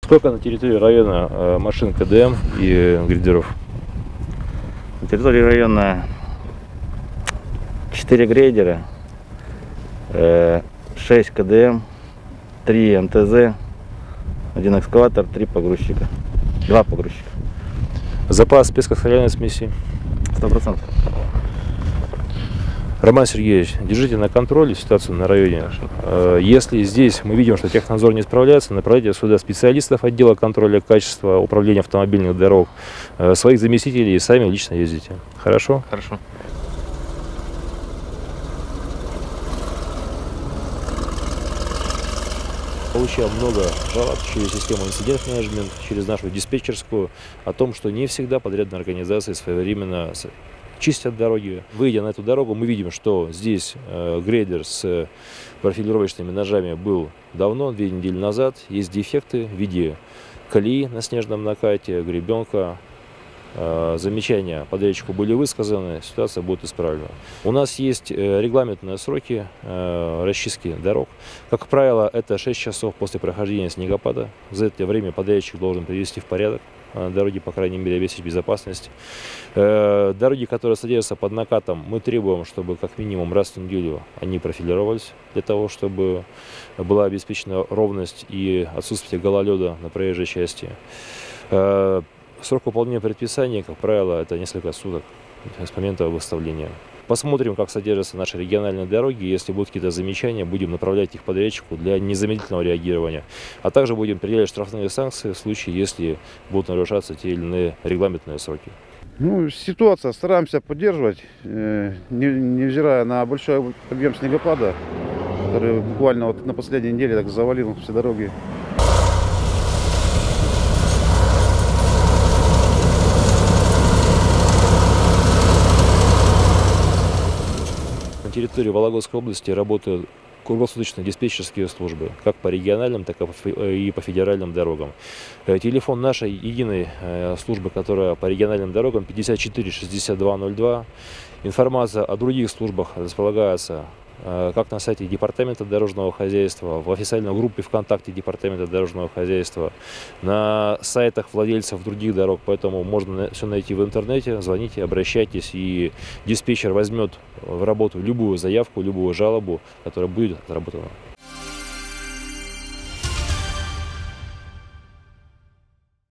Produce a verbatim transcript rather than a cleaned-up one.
Сколько на территории района э, машин КДМ и грейдеров? На территории района четыре грейдера, шесть КДМ, три МТЗ, один экскаватор, три погрузчика, два погрузчика. Запас спецкаскадерной смеси? сто процентов. Роман Сергеевич, держите на контроле ситуацию на районе. Хорошо. Если здесь мы видим, что технадзор не справляется, направляйте сюда специалистов отдела контроля качества управления автомобильных дорог, своих заместителей и сами лично ездите. Хорошо? Хорошо. Получаем много жалоб через систему инцидент-менеджмент, через нашу диспетчерскую, о том, что не всегда подрядные организации своевременно чистят дороги. Выйдя на эту дорогу, мы видим, что здесь э, грейдер с профилировочными ножами был давно, две недели назад. Есть дефекты в виде колеи на снежном накате, гребенка. Э, замечания подрядчику были высказаны, ситуация будет исправлена. У нас есть э, регламентные сроки э, расчистки дорог. Как правило, это шесть часов после прохождения снегопада. За это время подрядчик должен привести в порядок дороги, по крайней мере, обеспечить безопасность. Э, дороги, которые содержатся под накатом, мы требуем, чтобы как минимум раз в неделю они профилировались, для того, чтобы была обеспечена ровность и отсутствие гололеда на проезжей части. Э, срок выполнения предписаний, как правило, это несколько суток с момента выставления. Посмотрим, как содержатся наши региональные дороги. Если будут какие-то замечания, будем направлять их подрядчику для незамедлительного реагирования. А также будем определять штрафные санкции в случае, если будут нарушаться те или иные регламентные сроки. Ну, ситуация стараемся поддерживать, э, не, невзирая на большой объем снегопада, который буквально вот на последней неделе так завалил все дороги. На территории Вологодской области работают круглосуточные диспетчерские службы, как по региональным, так и по федеральным дорогам. Телефон нашей единой службы, которая по региональным дорогам, пятьдесят четыре шестьдесят два ноль два. Информация о других службах располагается как на сайте Департамента дорожного хозяйства, в официальной группе ВКонтакте Департамента дорожного хозяйства, на сайтах владельцев других дорог, поэтому можно все найти в интернете, звоните, обращайтесь, и диспетчер возьмет в работу любую заявку, любую жалобу, которая будет отработана.